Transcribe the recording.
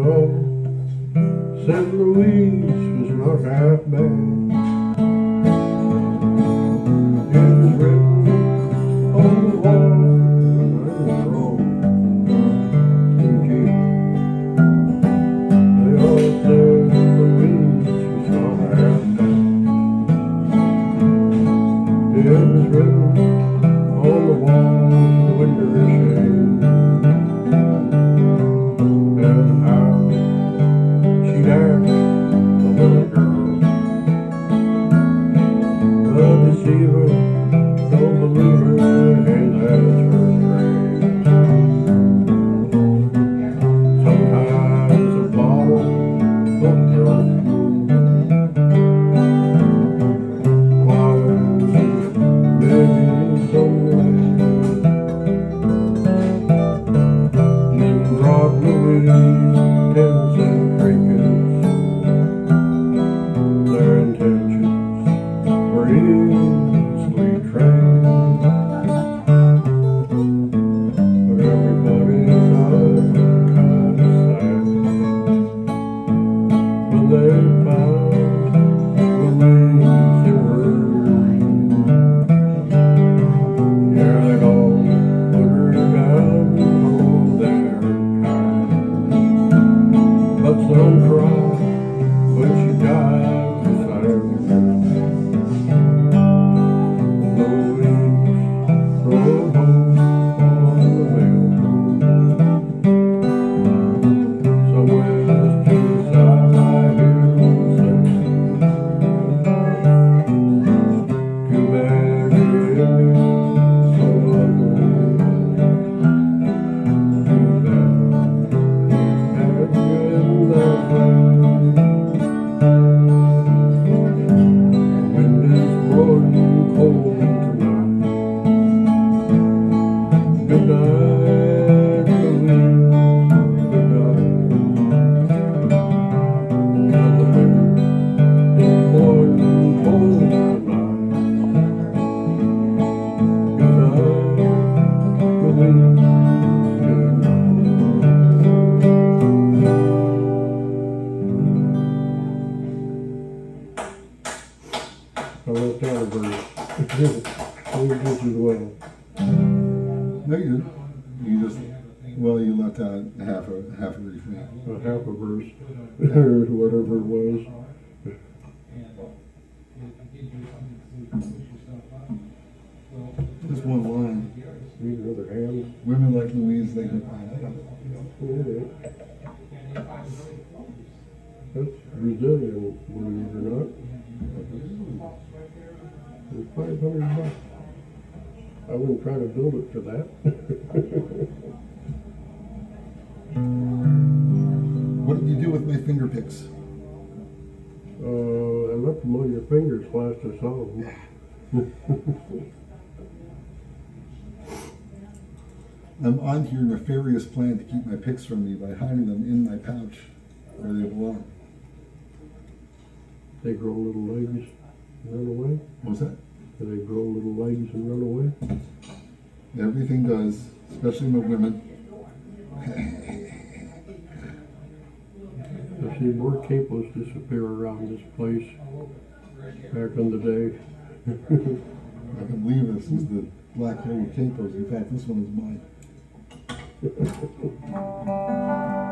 Oh, St. Louis was not half bad. It was written on the wall. I was wrong. Eugene. They all said St. Louis was not half bad. It was written on the walls, the window shade. And how she'd act, the little girl. The deceiver, don't believe her, hey, that's her trade. Sometimes a bottle of milk, while she's living somewhere. Nimrod Louise, 10-cent trinkets, their intentions were easily trained. But everybody inside kind of sad when they found Louise in her dream. Yeah, they all put her down for their kind. But some cried when she died beside her. Louise rode home on the mailroad. Somewhere to the side, I hear them say, too bad it ended so ugly. Too bad it had been that way. The wind is blowing cold tonight. Good night, Louise. Good night. But the wind is blowing cold tonight. Good night, Louise. Good night. I left out a verse. You did as well. No, you just, well, you left out half a refrain. Half a verse, or whatever it was. Just one line. Need another hand. Women like Louise, they can find out. Yeah. That's Brazilian, believe it or not. It's $500. I wouldn't try to build it for that. What did you do with my finger picks? I left them on your fingers last I saw them. I'm on to your nefarious plan to keep my picks from me by hiding them in my pouch where they belong. They grow little legs and run away. What was that? Do they grow little legs and run away? Everything does, especially with women. I've seen more capos disappear around this place back in the day. I can believe this is the black hole of capos. In fact, this one is mine.